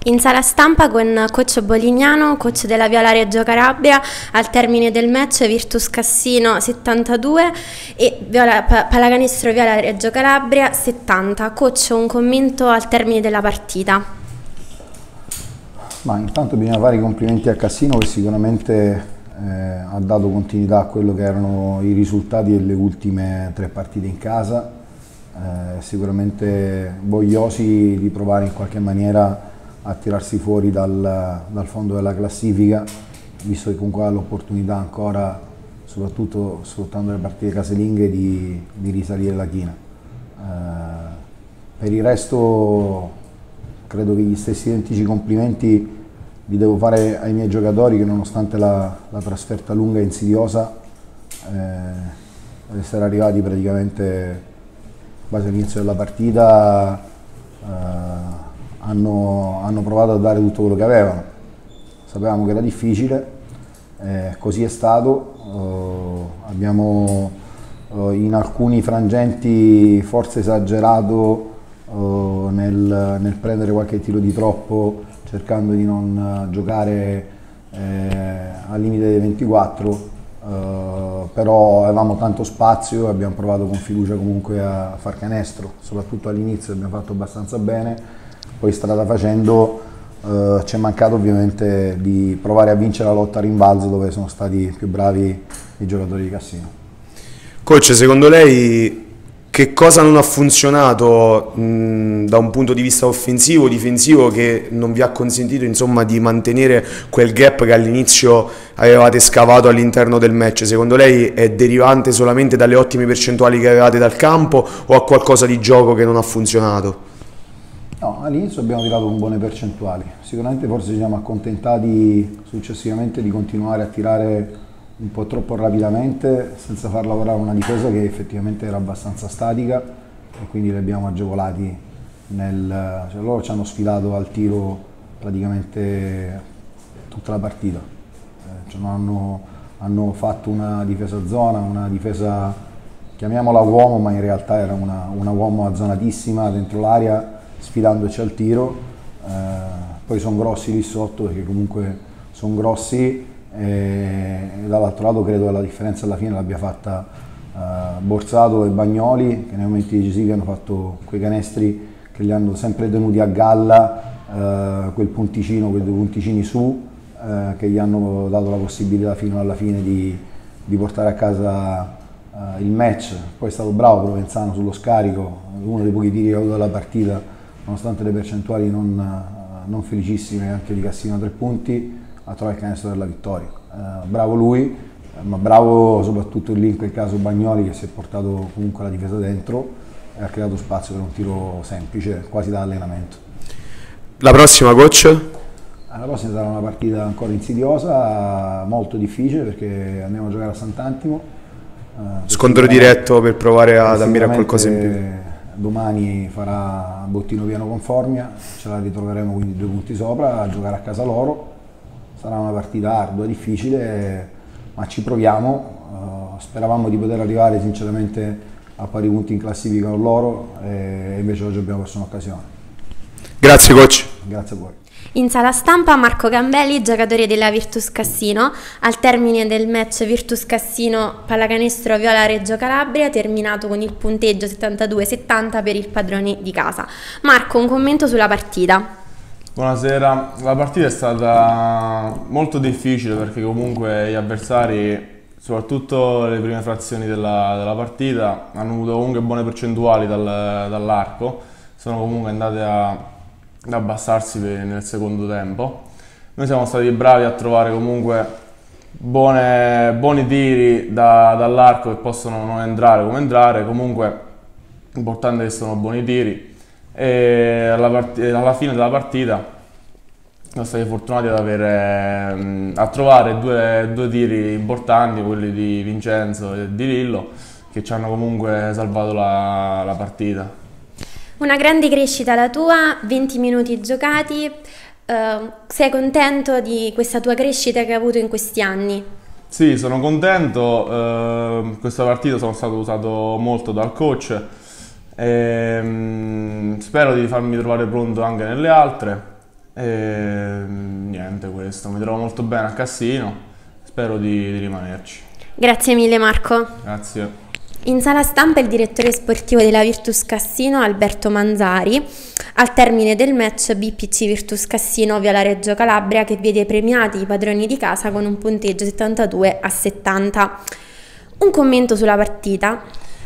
In sala stampa con coach Bolignano, coach della Viola Reggio Calabria, al termine del match Virtus Cassino 72 e Pallacanestro Viola Reggio Calabria 70. Coach, un commento al termine della partita. Ma intanto bisogna fare i complimenti a Cassino, che sicuramente ha dato continuità a quello che erano i risultati delle ultime 3 partite in casa, sicuramente vogliosi di provare in qualche maniera a tirarsi fuori dal fondo della classifica, visto che comunque ha l'opportunità ancora, soprattutto sfruttando le partite casalinghe, di risalire la china. Per il resto credo che gli stessi identici complimenti li devo fare ai miei giocatori, che nonostante la trasferta lunga e insidiosa, ad essere arrivati praticamente quasi all'inizio della partita, hanno provato a dare tutto quello che avevano. Sapevamo che era difficile, così è stato. Abbiamo in alcuni frangenti forse esagerato nel prendere qualche tiro di troppo, cercando di non giocare al limite dei 24, però avevamo tanto spazio e abbiamo provato con fiducia comunque a far canestro, soprattutto all'inizio abbiamo fatto abbastanza bene, poi strada facendo ci è mancato ovviamente di provare a vincere la lotta a rimbalzo, dove sono stati più bravi i giocatori di Cassino. Coach, secondo lei che cosa non ha funzionato da un punto di vista offensivo o difensivo, che non vi ha consentito insomma di mantenere quel gap che all'inizio avevate scavato all'interno del match? Secondo lei è derivante solamente dalle ottime percentuali che avevate dal campo o ha qualcosa di gioco che non ha funzionato? No, all'inizio abbiamo tirato con buone percentuali, sicuramente forse ci siamo accontentati successivamente di continuare a tirare un po' troppo rapidamente, senza far lavorare una difesa che effettivamente era abbastanza statica, e quindi li abbiamo agevolati cioè loro ci hanno sfidato al tiro praticamente tutta la partita, cioè hanno fatto una difesa a zona, una difesa chiamiamola uomo, ma in realtà era una uomo azzonatissima dentro l'area, sfidandoci al tiro. Poi sono grossi lì sotto, perché comunque sono grossi, e dall'altro lato credo che la differenza alla fine l'abbia fatta Borsato e Bagnoli, che nei momenti decisivi hanno fatto quei canestri che li hanno sempre tenuti a galla, quei 2 punticini su, che gli hanno dato la possibilità fino alla fine di portare a casa il match. Poi è stato bravo Provenzano sullo scarico, uno dei pochi tiri che ha avuto dalla partita, nonostante le percentuali non felicissime anche di Cassino a 3 punti, a trovare il canestro della vittoria. Bravo lui, ma bravo soprattutto lì in quel caso Bagnoli, che si è portato comunque la difesa dentro e ha creato spazio per un tiro semplice, quasi da allenamento. La prossima, coach? La prossima sarà una partita ancora insidiosa, molto difficile, perché andiamo a giocare a Sant'Antimo. Scontro diretto per provare ad ammirare qualcosa in più. Domani farà bottino pieno con Formia, ce la ritroveremo quindi 2 punti sopra, a giocare a casa loro. Sarà una partita ardua, difficile, ma ci proviamo. Speravamo di poter arrivare sinceramente a pari punti in classifica con loro, e invece oggi abbiamo perso un'occasione. Grazie coach. Grazie a voi. In sala stampa Marco Gambelli, giocatore della Virtus Cassino, al termine del match Virtus Cassino Pallacanestro Viola Reggio Calabria, terminato con il punteggio 72-70 per il padrone di casa. Marco, un commento sulla partita. Buonasera, la partita è stata molto difficile, perché comunque gli avversari, soprattutto le prime frazioni della partita, hanno avuto comunque buone percentuali dall'arco, sono comunque andate ad abbassarsi nel secondo tempo. Noi siamo stati bravi a trovare comunque buoni tiri dall'arco, che possono non entrare come entrare, comunque l'importante è che sono buoni tiri. E alla fine della partita siamo stati fortunati a trovare due tiri importanti, quelli di Vincenzo e di Lillo, che ci hanno comunque salvato la partita. Una grande crescita la tua, 20 minuti giocati, sei contento di questa tua crescita che hai avuto in questi anni? Sì, sono contento, questa partita sono stato usato molto dal coach. Spero di farmi trovare pronto anche nelle altre. E niente, questo, mi trovo molto bene a Cassino, spero di rimanerci. Grazie mille Marco. Grazie. In sala stampa il direttore sportivo della Virtus Cassino, Alberto Manzari, al termine del match BPC Virtus Cassino viola Reggio Calabria, che vede premiati i padroni di casa con un punteggio 72-70. Un commento sulla partita?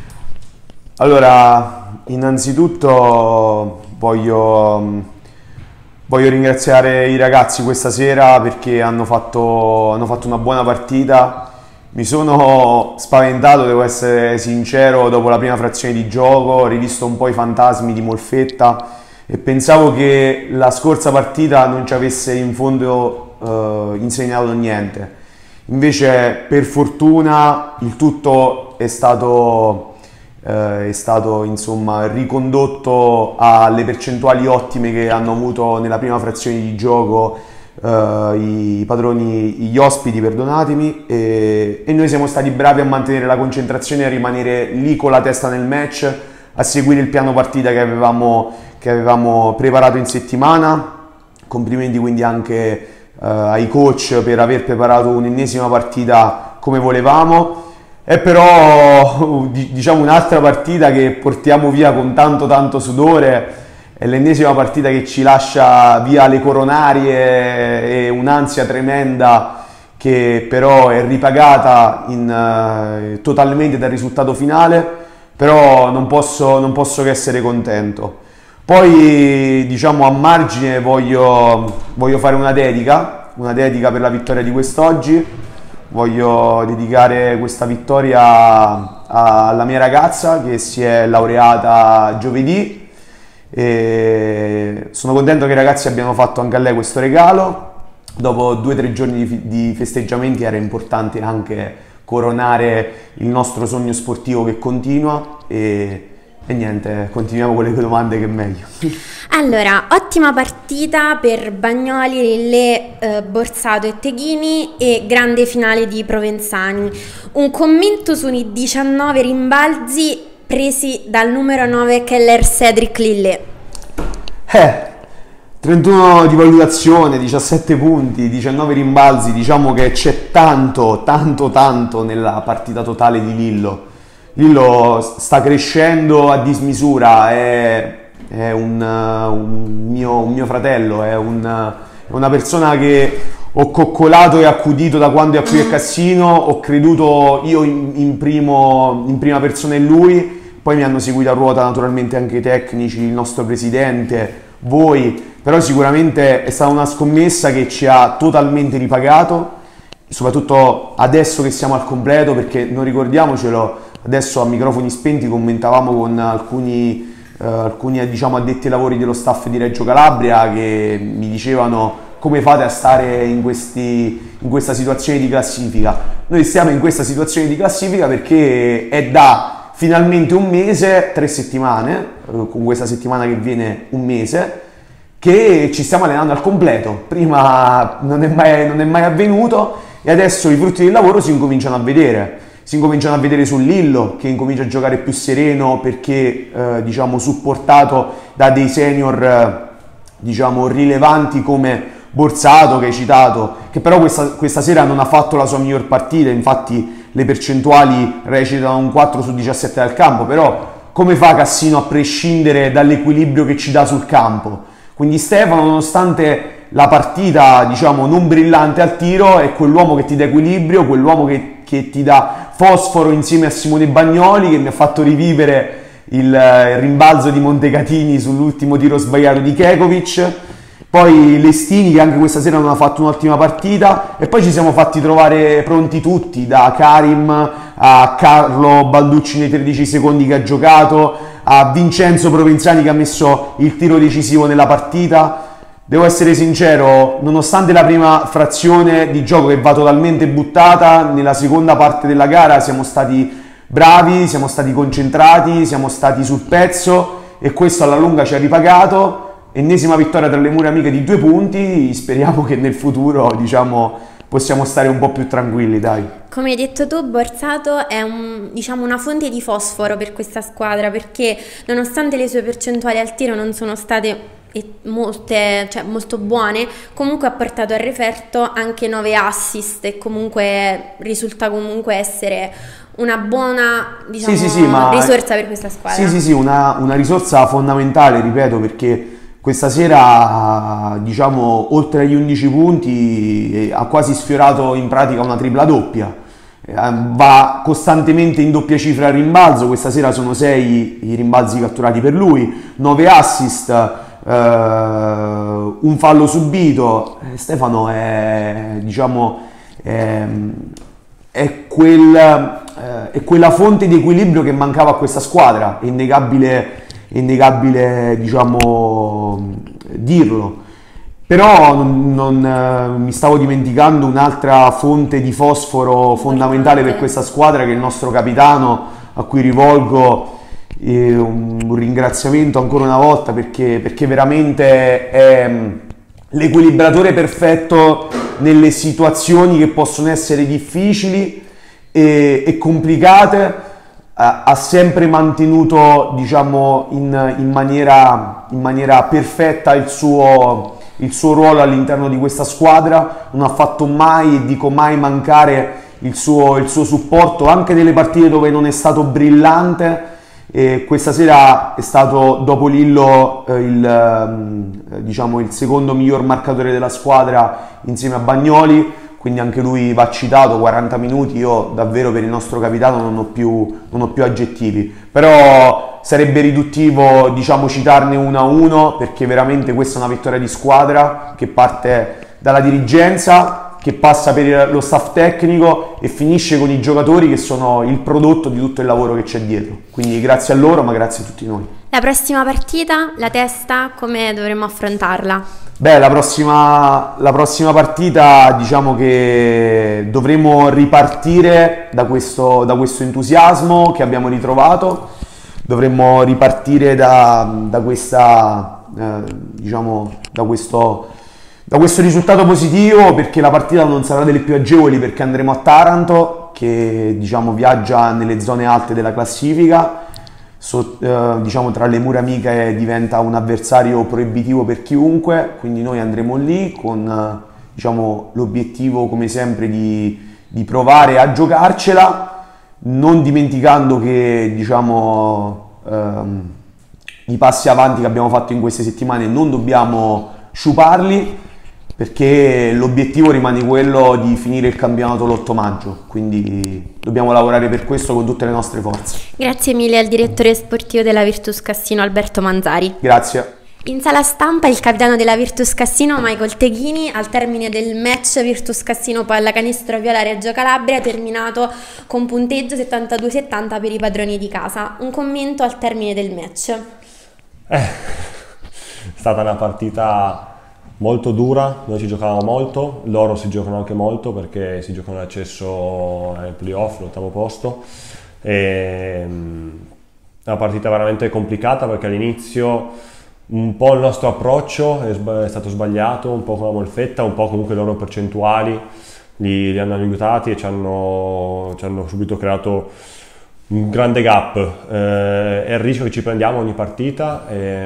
Allora, innanzitutto voglio ringraziare i ragazzi questa sera perché hanno fatto una buona partita. Mi sono spaventato, devo essere sincero, dopo la prima frazione di gioco, ho rivisto un po' i fantasmi di Molfetta e pensavo che la scorsa partita non ci avesse in fondo insegnato niente. Invece, per fortuna, il tutto è stato insomma ricondotto alle percentuali ottime che hanno avuto nella prima frazione di gioco gli ospiti, perdonatemi, e noi siamo stati bravi a mantenere la concentrazione e a rimanere lì con la testa nel match, a seguire il piano partita che avevamo preparato in settimana. Complimenti quindi anche ai coach per aver preparato un'ennesima partita come volevamo. È però diciamo un'altra partita che portiamo via con tanto sudore. È l'ennesima partita che ci lascia via le coronarie e un'ansia tremenda che però è ripagata totalmente dal risultato finale, però non posso che essere contento. Poi diciamo a margine voglio fare una dedica per la vittoria di quest'oggi. Voglio dedicare questa vittoria alla mia ragazza che si è laureata giovedì. E sono contento che i ragazzi abbiano fatto anche a lei questo regalo. Dopo 2 o 3 giorni di festeggiamenti era importante anche coronare il nostro sogno sportivo che continua e niente, continuiamo con le tue domande che è meglio. Allora, ottima partita per Bagnoli, Lillè, Borsato e Teghini e grande finale di Provenzani. Un commento sui 19 rimbalzi presi dal numero 9 Keller Cedric Lillè. 31 di valutazione, 17 punti, 19 rimbalzi, diciamo che c'è tanto nella partita totale di Lillo. Lillo sta crescendo a dismisura, è un mio fratello, è una persona che ho coccolato e accudito da quando è qui a Cassino, ho creduto io in prima persona in lui. Poi mi hanno seguito a ruota naturalmente anche i tecnici, il nostro presidente, voi, però sicuramente è stata una scommessa che ci ha totalmente ripagato, soprattutto adesso che siamo al completo, perché non ricordiamocelo, adesso a microfoni spenti commentavamo con alcuni diciamo addetti ai lavori dello staff di Reggio Calabria che mi dicevano: come fate a stare in questa situazione di classifica? Noi stiamo in questa situazione di classifica perché è da finalmente un mese, 3 settimane, con questa settimana che viene un mese, che ci stiamo allenando al completo. Prima non è mai avvenuto e adesso i frutti del lavoro si incominciano a vedere. Si incominciano a vedere sul Lillo, che incomincia a giocare più sereno perché diciamo supportato da dei senior diciamo rilevanti come Borsato, che hai citato, che però questa sera non ha fatto la sua miglior partita. Infatti le percentuali recitano un 4 su 17 dal campo, però come fa Cassino a prescindere dall'equilibrio che ci dà sul campo? Quindi Stefano, nonostante la partita diciamo non brillante al tiro, è quell'uomo che ti dà equilibrio, quell'uomo che ti dà fosforo insieme a Simone Bagnoli, che mi ha fatto rivivere il rimbalzo di Montecatini sull'ultimo tiro sbagliato di Kekovic. Poi Lestini, che anche questa sera non ha fatto un'ottima partita, e poi ci siamo fatti trovare pronti tutti, da Karim a Carlo Balducci nei 13 secondi che ha giocato, a Vincenzo Provenzani che ha messo il tiro decisivo nella partita. Devo essere sincero, nonostante la prima frazione di gioco che va totalmente buttata, nella seconda parte della gara siamo stati bravi, siamo stati concentrati, siamo stati sul pezzo e questo alla lunga ci ha ripagato. Ennesima vittoria tra le mura amiche di 2 punti, speriamo che nel futuro diciamo possiamo stare un po' più tranquilli, dai. Come hai detto tu, Borsato è diciamo una fonte di fosforo per questa squadra, perché nonostante le sue percentuali al tiro non sono state molto buone, comunque ha portato al referto anche 9 assist e comunque risulta comunque essere una buona, diciamo, risorsa per questa squadra. Sì, una risorsa fondamentale, ripeto, perché questa sera, diciamo, oltre agli 11 punti ha quasi sfiorato in pratica una tripla doppia. Va costantemente in doppia cifra al rimbalzo, questa sera sono 6 i rimbalzi catturati per lui, 9 assist, un fallo subito. Stefano è, diciamo, è quella fonte di equilibrio che mancava a questa squadra, è innegabile, diciamo, dirlo. Però mi stavo dimenticando un'altra fonte di fosforo fondamentale per questa squadra, che è il nostro capitano, a cui rivolgo un ringraziamento ancora una volta, perché veramente è l'equilibratore perfetto nelle situazioni che possono essere difficili e complicate. Ha sempre mantenuto, diciamo, in maniera perfetta il suo ruolo all'interno di questa squadra, non ha fatto mai, e dico mai, mancare il suo supporto anche nelle partite dove non è stato brillante. E questa sera è stato, dopo Lillo, diciamo, il secondo miglior marcatore della squadra insieme a Bagnoli, quindi anche lui va citato. 40 minuti, io davvero per il nostro capitano non ho più aggettivi, però sarebbe riduttivo, diciamo, citarne uno a uno, perché veramente questa è una vittoria di squadra che parte dalla dirigenza, che passa per lo staff tecnico e finisce con i giocatori, che sono il prodotto di tutto il lavoro che c'è dietro. Quindi grazie a loro, ma grazie a tutti noi. La prossima partita, la testa, come dovremmo affrontarla? Beh, la prossima partita, diciamo che dovremo ripartire da questo entusiasmo che abbiamo ritrovato, dovremmo ripartire da questo risultato positivo, perché la partita non sarà delle più agevoli, perché andremo a Taranto, che, diciamo, viaggia nelle zone alte della classifica. Diciamo, tra le mura amiche diventa un avversario proibitivo per chiunque, quindi noi andremo lì con, diciamo, l'obiettivo, come sempre, di provare a giocarcela, non dimenticando che, diciamo, i passi avanti che abbiamo fatto in queste settimane non dobbiamo sciuparli, perché l'obiettivo rimane quello di finire il campionato l'8 maggio, quindi dobbiamo lavorare per questo con tutte le nostre forze. Grazie mille al direttore sportivo della Virtus Cassino, Alberto Manzari. Grazie. In sala stampa il capitano della Virtus Cassino, Michael Teghini, al termine del match Virtus Cassino Pallacanestro Viola Reggio Calabria, terminato con punteggio 72-70 per i padroni di casa. Un commento al termine del match. È stata una partita molto dura, noi ci giocavamo molto, loro si giocano anche molto, perché si giocano l'accesso ai playoff, l'8° posto. È una partita veramente complicata, perché all'inizio un po' il nostro approccio è stato sbagliato, un po' con la molfetta, un po' comunque le loro percentuali li hanno aiutati e ci hanno subito creato un grande gap. È il rischio che ci prendiamo ogni partita,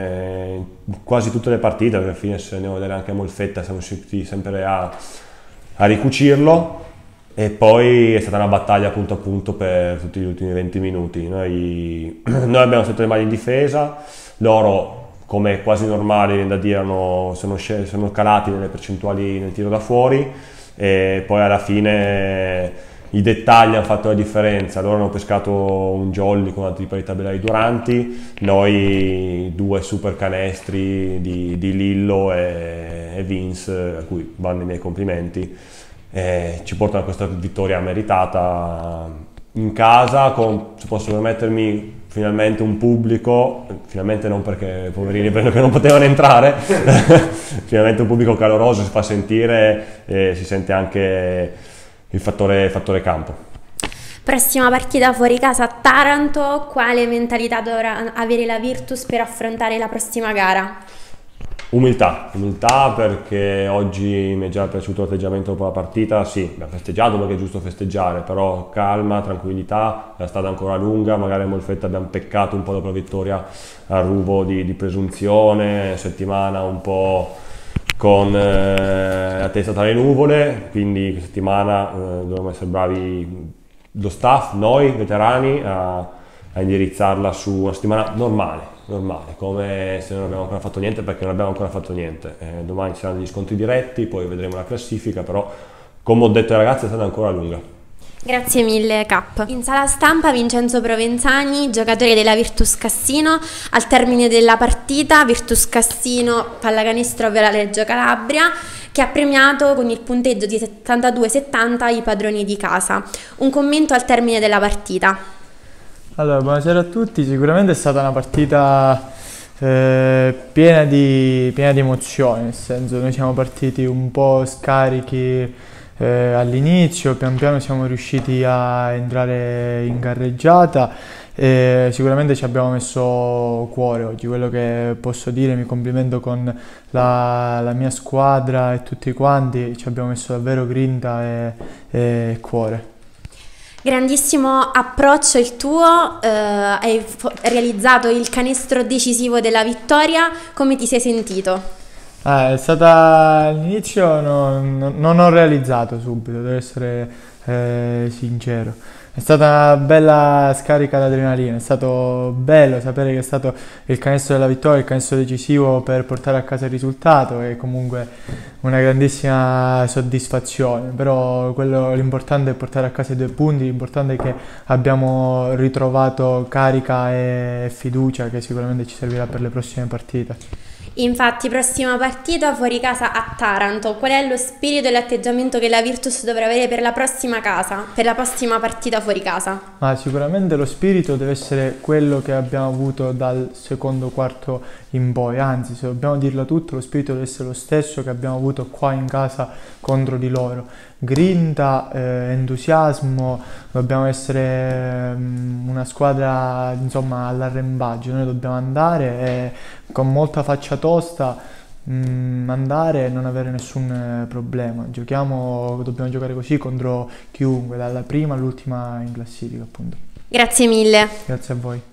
quasi tutte le partite, perché alla fine, se andiamo a vedere anche a molfetta, siamo riusciti sempre a ricucirlo, e poi è stata una battaglia punto a punto per tutti gli ultimi 20 minuti. Noi abbiamo sotto le mani in difesa, loro, come quasi normale viene da dire, sono calati nelle percentuali nel tiro da fuori, e poi alla fine i dettagli hanno fatto la differenza. Loro hanno pescato un jolly con una tripla di tabellari Duranti, noi 2 super canestri di Lillo e Vince, a cui vanno i miei complimenti, ci portano a questa vittoria meritata in casa, con, se posso permettermi, finalmente un pubblico, finalmente non perché poverini perché non potevano entrare, finalmente un pubblico caloroso, si fa sentire, si sente anche il fattore campo. Prossima partita fuori casa a Taranto, quale mentalità dovrà avere la Virtus per affrontare la prossima gara? Umiltà perché oggi mi è già piaciuto l'atteggiamento dopo la partita, sì, abbiamo festeggiato perché è giusto festeggiare, però calma, tranquillità, la strada è ancora lunga, magari a Molfetta abbiamo peccato un po' dopo la vittoria a Ruvo di presunzione, settimana un po' con la testa tra le nuvole, quindi questa settimana dovremmo essere bravi, lo staff, noi veterani, a indirizzarla su una settimana normale, come se non abbiamo ancora fatto niente, perché non abbiamo ancora fatto niente. Domani ci saranno gli scontri diretti, poi vedremo la classifica, però come ho detto ai ragazzi è stata ancora lunga. Grazie mille Cap. In sala stampa Vincenzo Provenzani, giocatore della Virtus Cassino. Al termine della partita Virtus Cassino pallacanestro Viola Reggio Calabria, che ha premiato con il punteggio di 72-70 i padroni di casa. Un commento al termine della partita. Allora, buonasera a tutti. Sicuramente è stata una partita piena di emozioni, nel senso noi siamo partiti un po' scarichi all'inizio, pian piano siamo riusciti a entrare in carreggiata e sicuramente ci abbiamo messo cuore oggi. Quello che posso dire, mi complimento con la mia squadra e tutti quanti, ci abbiamo messo davvero grinta e cuore. Grandissimo approccio il tuo, hai realizzato il canestro decisivo della vittoria. Come ti sei sentito? È stata all'inizio non ho realizzato subito, devo essere sincero. È stata una bella scarica d'adrenalina, è stato bello sapere che è stato il canestro della vittoria, il canestro decisivo per portare a casa il risultato, e comunque una grandissima soddisfazione. Però l'importante è portare a casa i 2 punti, l'importante è che abbiamo ritrovato carica e fiducia che sicuramente ci servirà per le prossime partite. Infatti, prossima partita fuori casa a Taranto. Qual è lo spirito e l'atteggiamento che la Virtus dovrà avere per la prossima partita fuori casa? Ma sicuramente lo spirito deve essere quello che abbiamo avuto dal secondo quarto in poi, anzi, se dobbiamo dirlo tutto, lo spirito deve essere lo stesso che abbiamo avuto qua in casa contro di loro. Grinta, entusiasmo, dobbiamo essere una squadra, insomma, all'arrembaggio. Noi dobbiamo andare e con molta faccia tosta andare e non avere nessun problema. Dobbiamo giocare così contro chiunque, dalla prima all'ultima in classifica, appunto. Grazie mille. Grazie a voi.